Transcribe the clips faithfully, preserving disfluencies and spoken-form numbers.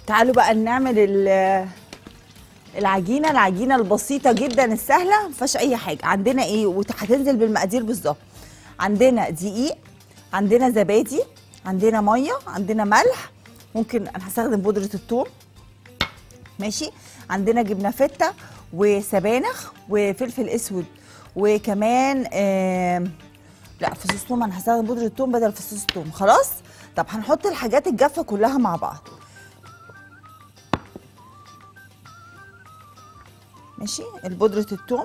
تعالوا بقى نعمل العجينه العجينه البسيطه جدا السهله، ما فيهاش اي حاجه. عندنا ايه وهتنزل بالمقادير بالظبط. عندنا دقيق، عندنا زبادي، عندنا ميه، عندنا ملح، ممكن انا هستخدم بودره الثوم ماشي، عندنا جبنه فته وسبانخ وفلفل اسود، وكمان آه لا فصوص ثوم، انا هستخدم بودره الثوم بدل فصوص الثوم. خلاص. طب هنحط الحاجات الجافه كلها مع بعض ماشي. البودره الثوم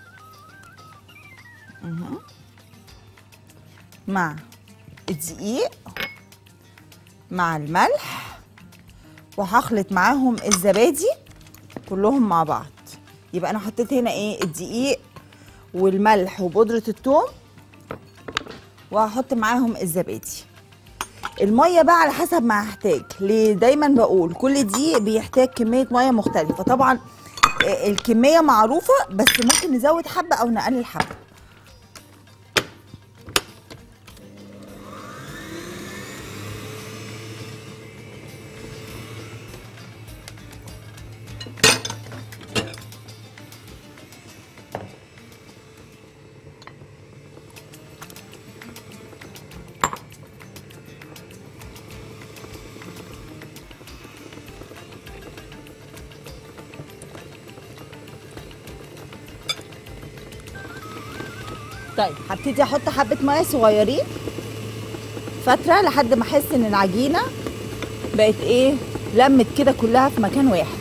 مع الدقيق مع الملح، وهخلط معاهم الزبادي كلهم مع بعض. يبقى انا حطيت هنا ايه الدقيق والملح وبودره الثوم، وهحط معاهم الزبادي. الميه بقى على حسب ما هحتاج، ليه دايما بقول كل دي بيحتاج كميه ميه مختلفه. طبعا الكميه معروفه، بس ممكن نزود حبه او نقلل حبه. طيب هبتدي احط حبه ميه صغيرين فتره لحد ما احس ان العجينه بقت ايه لمت كده كلها في مكان واحد.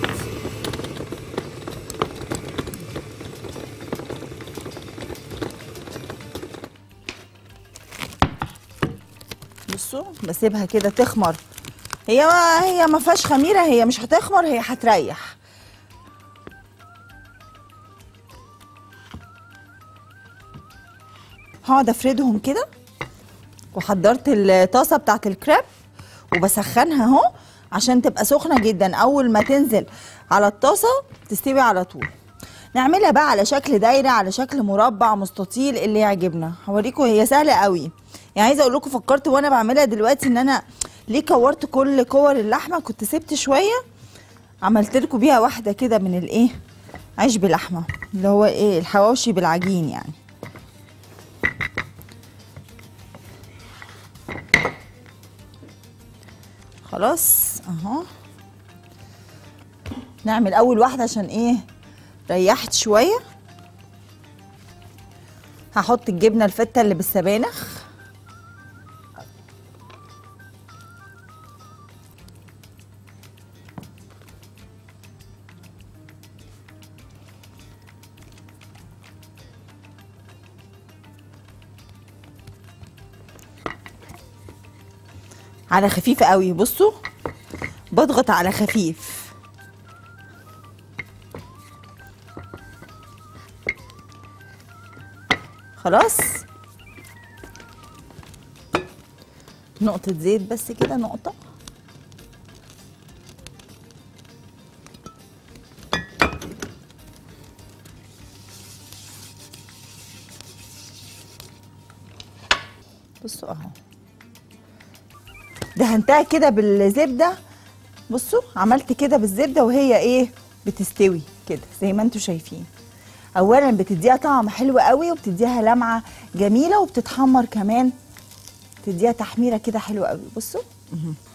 بصوا بسيبها كده تخمر. هي ما هي ما فيهاش خميره، هي مش هتخمر، هي هتريح. هقعد افردهم كده، وحضرت الطاسه بتاعت الكريب وبسخنها اهو عشان تبقى سخنه جدا. اول ما تنزل على الطاسه تستوي على طول. نعملها بقى على شكل دايره، على شكل مربع، مستطيل، اللي يعجبنا. هوريكم هي سهله قوي. يعني عايزه اقول لكم فكرت وانا بعملها دلوقتي ان انا ليه كورت كل كور اللحمه، كنت سبت شويه عملت لكم بيها واحده كده من الايه عيش بلحمه، اللي هو ايه الحواوشي بالعجين يعني. خلاص اهو. نعمل اول واحده عشان ايه ريحت شويه. هحط الجبنه الفته اللي بالسبانخ، على خفيف قوي. بصوا بضغط على خفيف. خلاص. نقطة زيت بس كده، نقطة. بصوا اهو دهنتها كده بالزبده. بصوا عملت كده بالزبده وهي ايه بتستوي كده زي ما انتم شايفين. اولا بتديها طعم حلو قوي، وبتديها لمعه جميله، وبتتحمر كمان، تديها تحميره كده حلوه قوي. بصوا